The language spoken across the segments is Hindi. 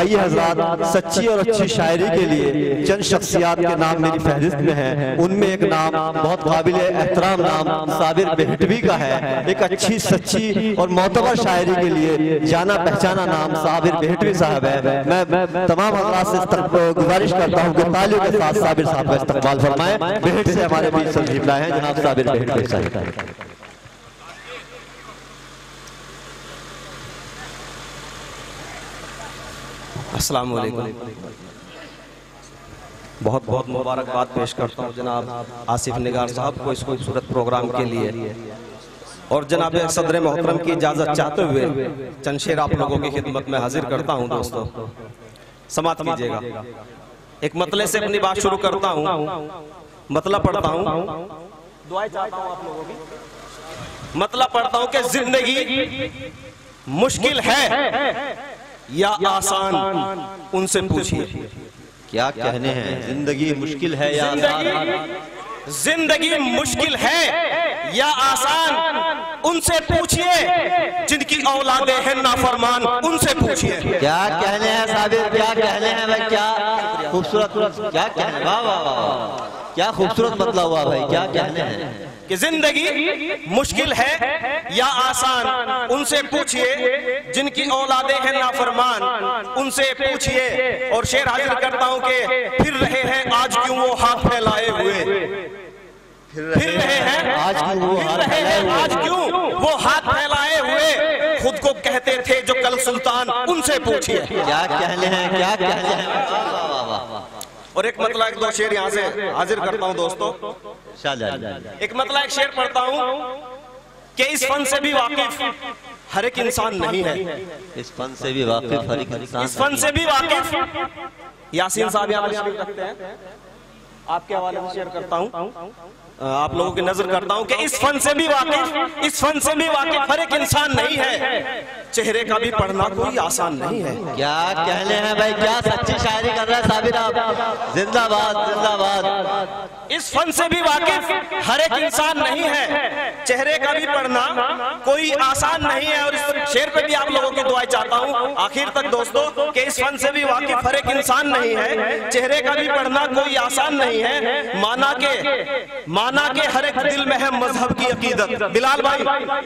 आइए हजरात, सच्ची और अच्छी शायरी के लिए चंद शख्सियात के नाम मेरी फहरिस्त में है। उनमें एक नाम बहुत काबिल एहतराम नाम साबिर बेहटवी का है। एक अच्छी सच्ची और मोतबर शायरी के लिए जाना पहचाना नाम साबिर बेहटवी साहब है। मैं तमाम हजरात से गुजारिश करता हूँ कि तालियों के साथ साबिर साहब का इस्तकबाल फरमाएं। बेहट से हमारे बीच तशरीफ लाए हैं जनाब साबिर बेहटवी साहब। अस्सलाम वालेकुम। बहुत बहुत मुबारकबाद पेश करता हूँ जनाब आसिफ निगार साहब को इस खूबसूरत प्रोग्राम के लिए, और जनाब सदर मोहतरम की इजाज़त चाहते हुए चंद शेर आप लोगों की खिदमत में हाजिर करता हूँ। दोस्तों समात कीजिएगा। एक मतले से अपनी बात शुरू करता हूँ, मतलब पढ़ता हूँ, दुआएं चाहता हूँ आप लोगों की। मतलब पढ़ता हूँ कि जिंदगी मुश्किल है या आसान, उनसे पूछिए। क्या कहने हैं? जिंदगी मुश्किल है या आसान? जिंदगी मुश्किल है या आसान, उनसे पूछिए। जिनकी औलादे हैं नाफरमान, उनसे पूछिए। क्या कहने हैं साबिर? क्या कहने हैं भाई? क्या खूबसूरत, क्या कहने, वाह वाह वाह, क्या खूबसूरत मतलब हुआ भाई। क्या कहने हैं कि जिंदगी मुश्किल है या आसान, उनसे पूछिए। जिनकी औलादे हैं नाफरमान, उनसे पूछिए। और शेर हाजिर करता हूं कि फिर रहे हैं आज क्यों वो हाथ फैलाए हुए, फिर रहे हैं आज क्यों वो हाथ फैलाए हुए। खुद को कहते थे जो कल सुल्तान, उनसे पूछिए। क्या कहने हैं? क्या कहने हैं? और एक मतलब एक दो शेर यहाँ से हाजिर करता हूँ दोस्तों। एक मतलब एक शेर पढ़ता हूँ कि इस फन से भी वाकिफ हर एक इंसान नहीं है। इस फन से भी वाकिफ हर एक इंसान, इस फन से भी वाकिफ। यासीन साहब यहाँ तशरीफ रखते हैं, आपके हवाले से शेयर करता हूँ, आप लोगों की नजर करता हूँ कि इस फन से भी वाकिफ, इस फन से भी वाकिफ हर एक इंसान नहीं है। चेहरे का भी पढ़ना कोई आसान नहीं है। क्या कहने हैं भाई? क्या सच्ची शायरी कर रहे हैं साबिर आप, जिंदाबाद जिंदाबाद। इस फन से भी वाकिफ हर एक इंसान नहीं है। चेहरे का भी पढ़ना कोई आसान नहीं है। और इस शेर पे भी आप लोगों की दुआएं चाहता हूँ आखिर तक दोस्तों कि इस फन से भी वाकिफ हर एक इंसान नहीं है। चेहरे का भी पढ़ना कोई आसान नहीं है। माना के हर एक दिल में है मजहब की अकीदत। बिलाल भाई,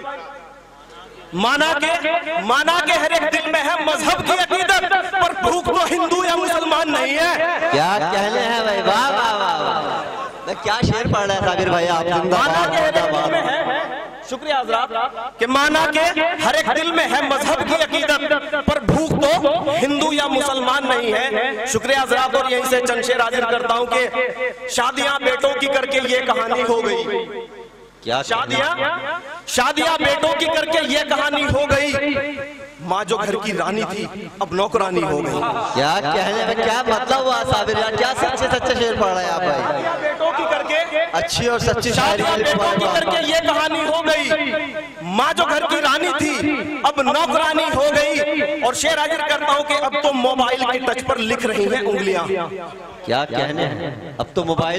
माना के हर एक दिल में है मजहब की अकीदत, पर भूख तो हिंदू या मुसलमान नहीं है। क्या कहने हैं भाई? वाह वाह वाह, क्या शेर पढ़ रहे हैं साबिर भाई आप, जिंदाबाद। शुक्रिया हजरात कि माना के हर एक दिल में है मजहब की अकीदत, पर भूख तो हिंदू या मुसलमान नहीं है। शुक्रिया हजरात। और यहीं से चंद शेर हाजिर करता हूँ कि शादियां बेटों की करके ये कहानी हो गई। क्या शादियां बेटों की करके ये कहानी हो गई। माँ जो घर की रानी थी अब नौकरानी हो गई। क्या कहने में क्या मतलब हुआ साबिर यार? क्या सच्चे सच्चे शेर पढ़ रहे हैं आप भाई? बेटों की करके अच्छी और सच्ची शायरी बेटों की करके ये कहानी हो गई। माँ जो घर की रानी थी अब नौकरानी हो गई। और शेर हाजिर करता हूँ कि अब तो मोबाइल की टच पर लिख रही हैं उंगलियां। क्या कहने हैं? अब तो मोबाइल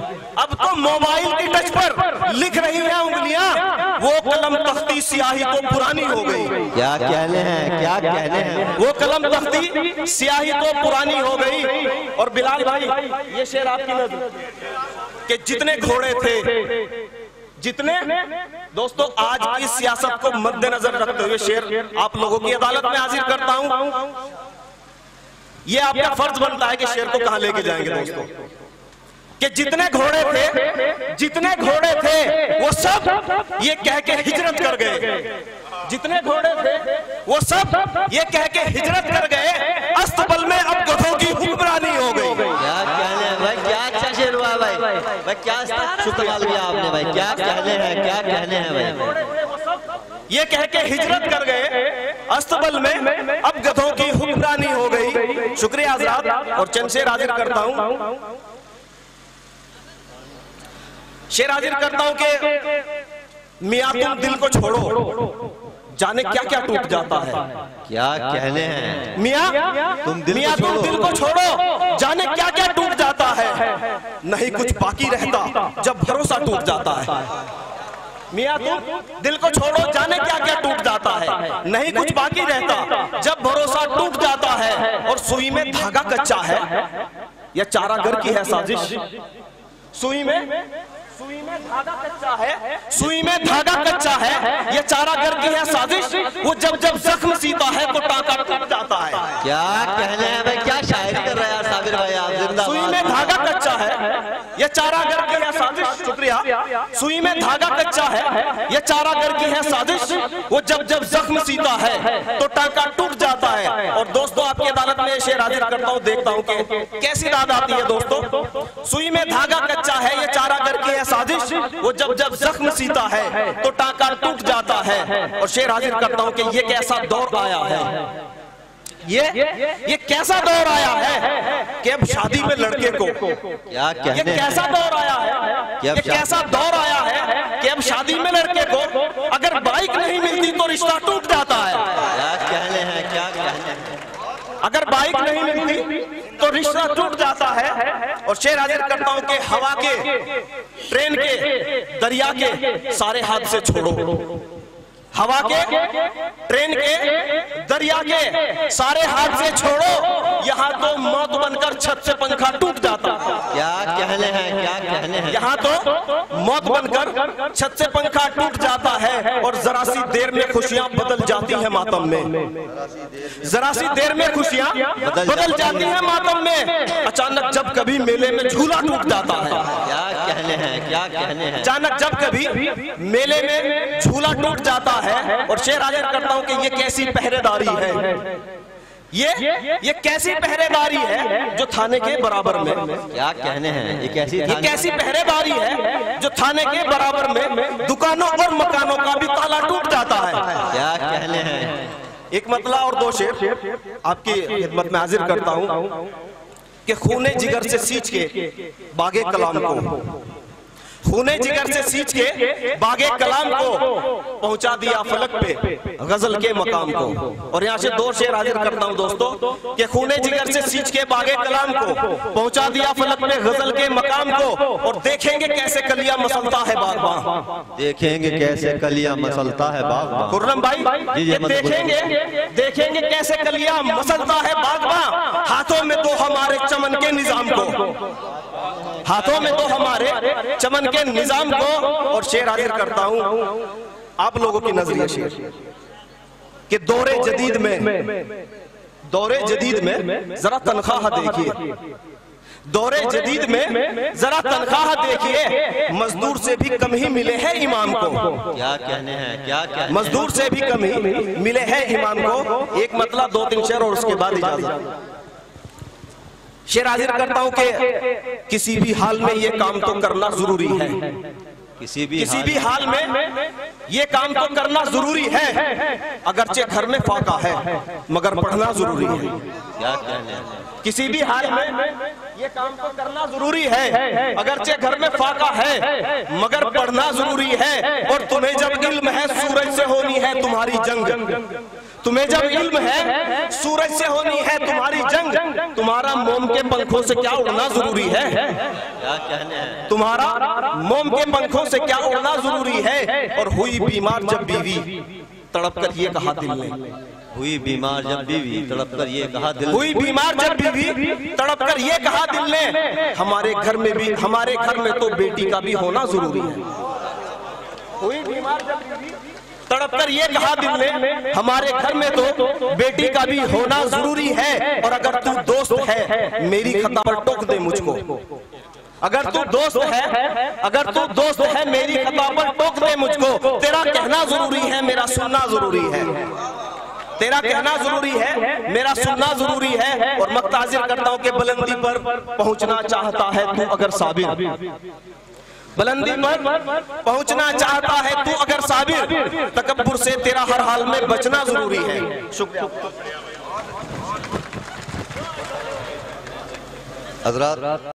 की टच पर लिख रही हैं उंगलियां। वो कलम तख्ती स्याही तो पुरानी हो गई। क्या कहने हैं? क्या कहने हैं? वो कलम तख्ती स्याही तो पुरानी हो गई। और बिलाल भाई ये शेर आपकी नजर कि जितने घोड़े थे, जितने दोस्तों आज की सियासत को मद्देनजर रखते हुए शेर आप लोगों की अदालत में हाजिर करता हूं। ये आपका फर्ज बनता है कि शेर को कहां लेके जाएंगे दोस्तों। कि जितने घोड़े थे वो सब ये कह के हिजरत कर गए। जितने घोड़े थे वो सब ये कह के हिजरत कर गए। अस्तबल में अब गधों की हुक्मरानी हो गई। क्या कहने हैं भाई? क्या अच्छा शेर हुआ भाई। भाई क्या शुक्रिया किया आपने भाई। क्या कहने हैं? क्या कहने हैं भाई? ये कह के हिजरत कर गए। अस्तबल में अब गधों की हुक्मरानी हो गई। शुक्रिया हजरात। और चंद शेर हाजिर करता हूं, शेर हाजिर करता हूं कि मियां तुम दिल को छोड़ो, जाने क्या क्या टूट जाता है। क्या कहने हैं? मियां तुम दिल को छोड़ो, जाने क्या क्या टूट जाता है। नहीं कुछ बाकी रहता जब भरोसा टूट जाता है। मियां तुम दिल को छोड़ो, जाने क्या क्या टूट जाता है। नहीं कुछ बाकी रहता जब भरोसा टूट जाता है। और सुई में धागा कच्चा है, यह चारागर की है साजिश। सुई में धागा कच्चा है, सुई में धागा कच्चा है, यह चारागर की है साजिश। वो जब जब जख्म सीता है तो टाका टूट जाता है। क्या कहने हैं भाई, क्या शायरी कर रहे हैं साबिर भाई आप, जिंदाबाद। सुई में धागा कच्चा है, यह चारागर की है साजिश। शुक्रिया। सुई में धागा कच्चा है, यह चारागर की है साजिश। वो जब जब जख्म सीता है तो टाका टूट जाता है। और दोस्तों आपकी अदालत में शेर हाजिर करता हूँ, देखता हूँ कि कैसी दाद आती है दोस्तों। सुई में धागा कच्चा है, यह चारागर की है साजिश। वो जब जब जख्म सीता है तो टाका टूट जाता है। और शेर हाजिर करता हूँ कि ये कैसा दौर आया है, ये कैसा दौर आया है कि अब शादी में लड़के को, क्या कहने, ये कैसा दौर आया है, ये कैसा दौर आया है कि अब शादी में लड़के को अगर बाइक नहीं मिलती तो रिश्ता टूट जाता है। क्या कहने हैं, क्या कहने हैं, अगर बाइक नहीं मिलती तो रिश्ता टूट जाता है। और शेर हाजिर करता हूं कि हवा के, ट्रेन के, दरिया के सारे हादसे छोड़ो। हवा के, ट्रेन के, दरिया के सारे हादसे छोड़ो, यहाँ तो मौत बनकर छत से पंखा टूट जाता है। क्या कहने हैं, क्या कहने हैं, यहाँ तो मौत बनकर छत से पंखा टूट जाता है। और जरा सी देर में खुशियां बदल जाती हैं मातम में, जरा सी देर में खुशियां बदल जाती हैं मातम में। अचानक जब कभी मेले में झूला टूट जाता है। क्या कहने हैं, क्या कहने हैं, अचानक जब कभी मेले में झूला टूट जाता है। और शेर हाजिर करता हूं कि ये कैसी पहरेदारी है, ये कैसी पहरेदारी है जो थाने के बराबर में। क्या कहने हैं, ये कैसी पहरेदारी है जो थाने के बराबर में दुकानों और मकानों का भी ताला टूट जाता है। क्या कहने हैं। एक मतला और दो शेर आपकी खिदमत में हाजिर करता हूं कि खूने जिगर से सींच के बागे कलाम को, खूने जिगर से सींच के बागे कलाम को पहुंचा दिया फलक पे गजल के मकाम को। और यहाँ से दो शेर हाजिर करता हूँ दोस्तों कि खूने जिगर से सींच के बागे कलाम को पहुंचा दिया फलक पे गजल के मकाम को। और देखेंगे कैसे कलियां मसलता है बागबां, देखेंगे कैसे कलियां मसलता है बागबां। खुर्रम भाई देखेंगे कैसे कलियां मसलता है बागबां। हाथों में तो हमारे चमन के निजाम को, हाथों में तो हमारे चमन के निजाम को। और शेर हाजिर करता हूं आप लोगों की नजरिए शेर कि दौरे जदीद में जरा तनख्वाह देखिए, दौरे जदीद में जरा तनख्वाह देखिए। मजदूर से भी कम ही मिले हैं इमाम को। क्या कहने हैं, क्या कहने, मजदूर से भी कम ही मिले हैं इमाम को। एक मतलब दो तीन शेर और उसके बाद इजाजत। शेर हाजिर करता हूं कि किसी भी हाल में ये काम तो करना जरूरी है, किसी भी हाल में ये काम तो करना जरूरी है। अगरचे घर में फाका है मगर पढ़ना जरूरी है। क्या कहने हैं, किसी भी हाल में ये काम तो करना जरूरी है। अगरचे घर में फाका है मगर पढ़ना जरूरी है। और तुम्हें जब इल्म है सूरज से होनी है तुम्हारी जंग, तुम्हें जब इल्म है सूरज से होनी है तुम्हारी जंग। तुम्हारा मोम के पंखों से क्या उड़ना जरूरी है। क्या कहने हैं, तुम्हारा मोम के पंखों से क्या उड़ना जरूरी है। और हुई बीमार जब बीवी तड़प कर ये कहा दिल ने, हुई बीमार जब बीवी तड़प कर ये कहा दिल, हुई बीमार जब बीवी तड़प कर ये कहा दिल ने। हमारे घर में तो बेटी का भी होना जरूरी है। हुई बीमार जब बीवी तड़प कर ये कहा दिल ने, हमारे घर में तो बेटी का भी होना जरूरी है। और अगर तू दोस्त है मेरी खता पर टोक दे मुझको, अगर तू दोस्त है मेरी खता पर टोक दे मुझको। तेरा कहना जरूरी है मेरा सुनना जरूरी है, तेरा कहना जरूरी है मेरा सुनना जरूरी है। और मक्ताजिर करता हूं कि बुलंदी पर पहुंचना चाहता है तू अगर साबिर, बुलंदी पर पहुंचना चाहता है तू अगर साबिर। तकब्बुर से तेरा हर हाल में बचना जरूरी है। शुक्रिया हज़रात।